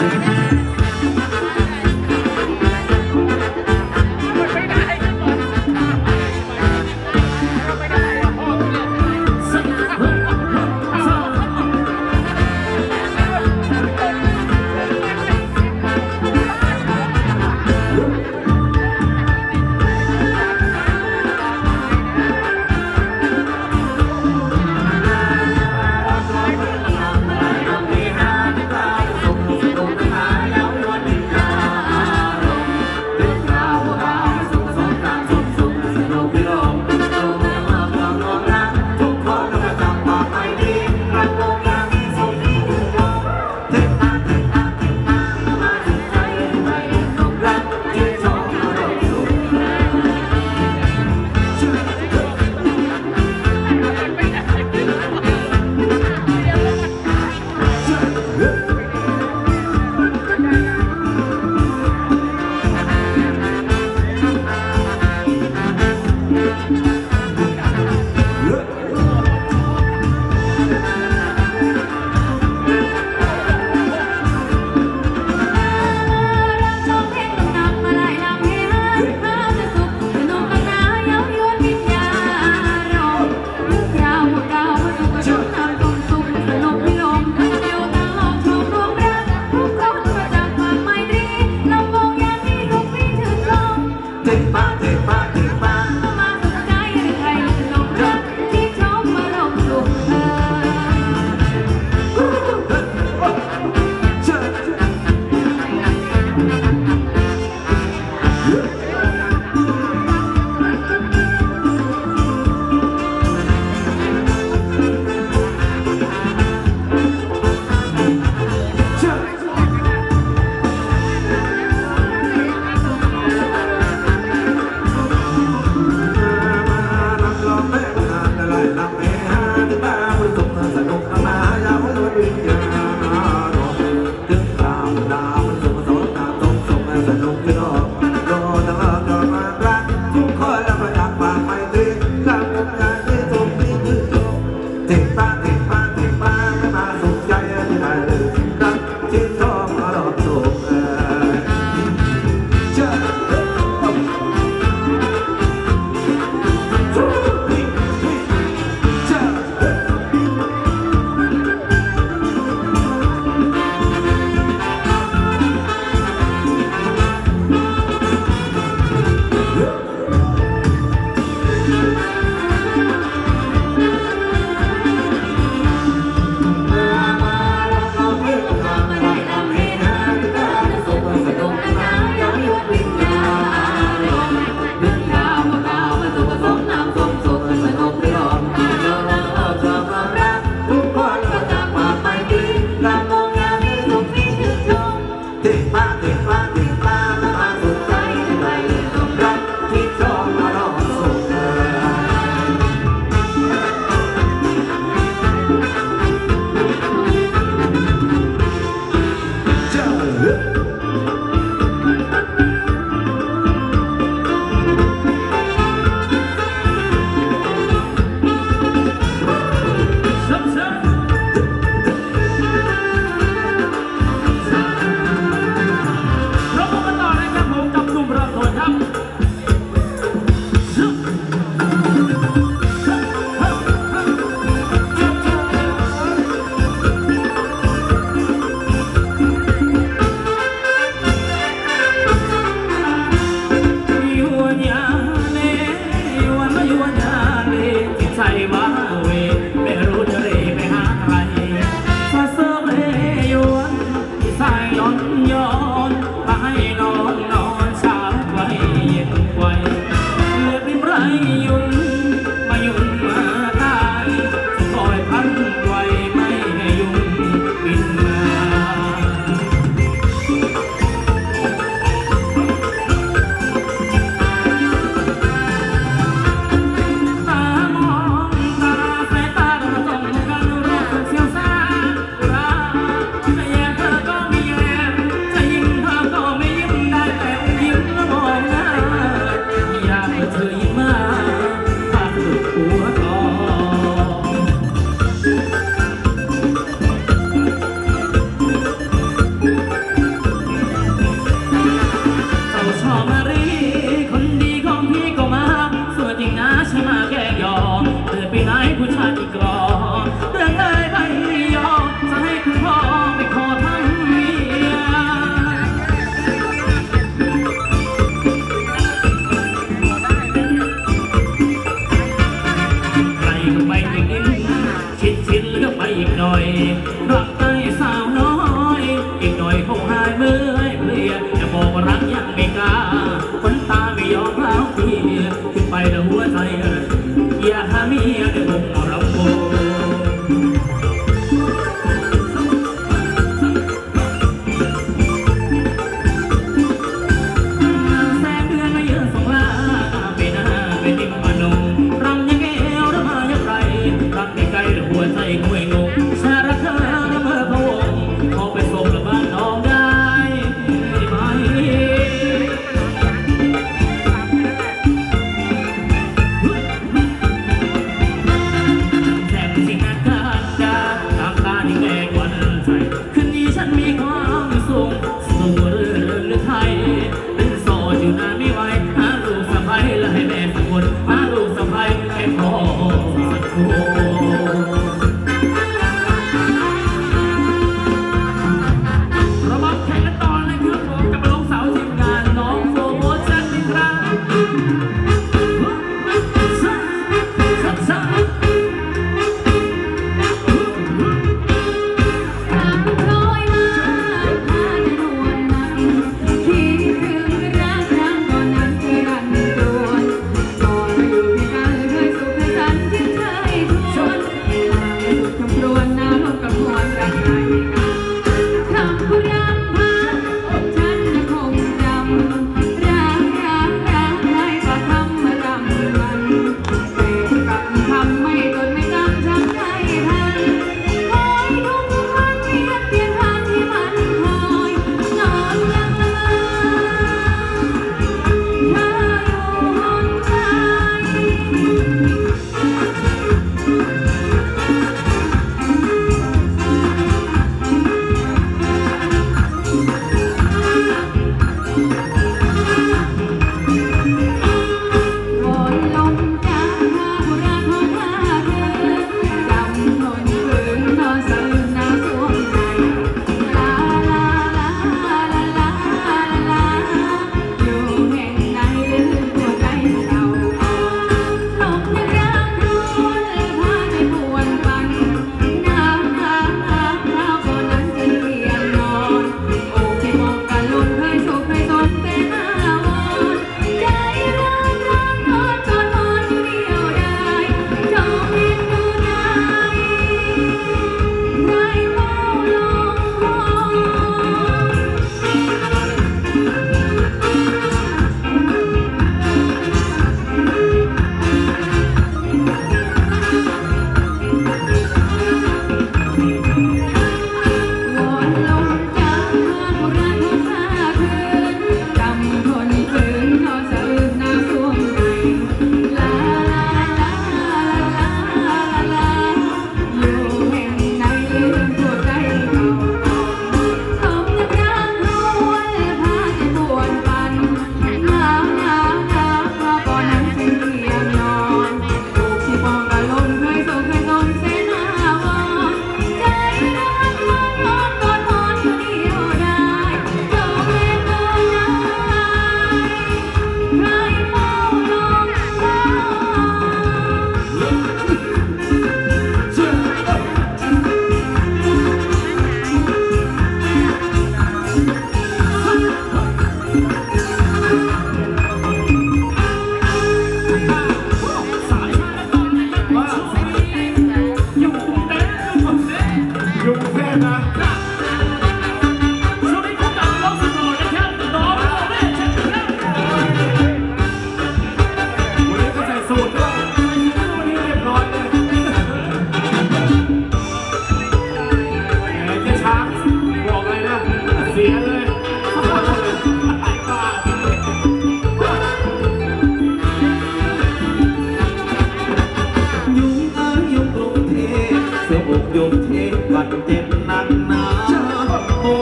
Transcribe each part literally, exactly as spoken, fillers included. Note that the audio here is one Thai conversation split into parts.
แล้ว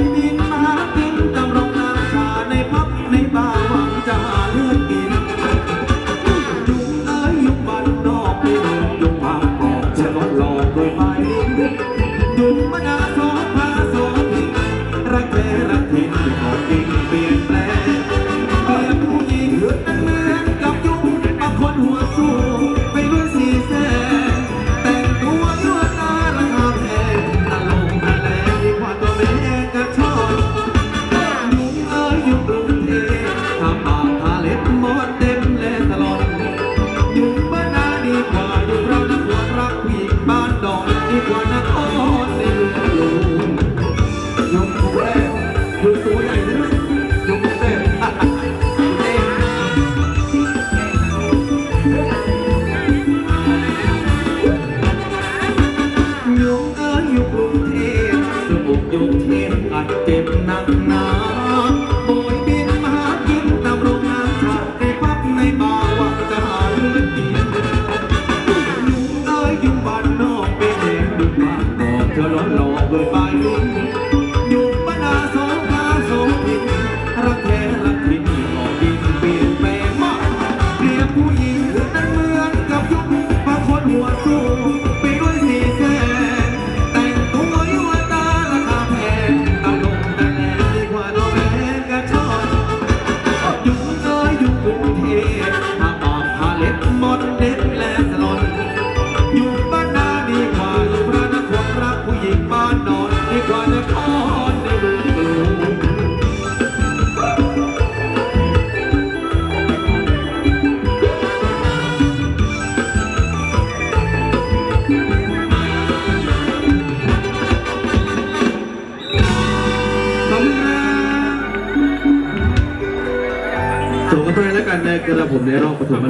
บินมากินตำรงน้ำชาในพับในบาร์หวังจะหาเลือดกินยุงเอ๋ยยุงบ้านนอกไม่เดินยุงบางกอกจะลดหลอกโดยไม้ลิ้นยุงมะนาวโซพาโซทิ้งรักแท้รักทิ้งขอทิ้งเปลี่ยนแปลงเปลี่ยนผู้หญิงนั้นเหมือนกับยุงบางคนหัวสูงไปด้วยสีแสงแต่งตัวยั่วตาราคาแพงตะลงตะแลงดีกว่าตัวแม่กระชอนยุงเอ๋ยยุงกรุงเทพทำปากทาเล็บมดเต็มและตลอดยุงบ้านนาดีกว่ายุงเรานักหัวรักผู้หญิงบ้านดอนดีกว่านครในลุงลุงยุงกรุงเทพยุงตัวใหญ่เลยยุงกรุงเทพยุงเอ๋ยยุงกรุงเทพสมุกยุงเทพกัดเจ็บหนักหนาโบยบินมากินตามโรงน้ำชาในพับในบาร์หวังจะหาเลือดกินยุงเอ๋ยยุงบ้านนอกเป็นเด็กยุงบางกอกเธอล้อหลอกโดยปลายลิ้นยุงบ้านนาโซฟาโซพินรักแท้รักทิ้งขอกินเปลี่ยนแปลงมากเปรียบผู้หญิงนั้นเหมือนกับยุงบางคนหัวสูงไปด้วยสีแสงแต่งตัวยั่วตาราคาแพงตะลงตะแลงดีกว่าน้องแม่กระชอนยุงเอ๋ยยุงกรุงเทพถ้าปากทาเล็บมดเด็ดและสลอนยุงบ้านนาดีกว่ายุงพระนครรักผู้หญิงบ้านนอนดีกว่านครในลุงลุงส่งกันไปแล้วกันในกระผมในรอบปฐม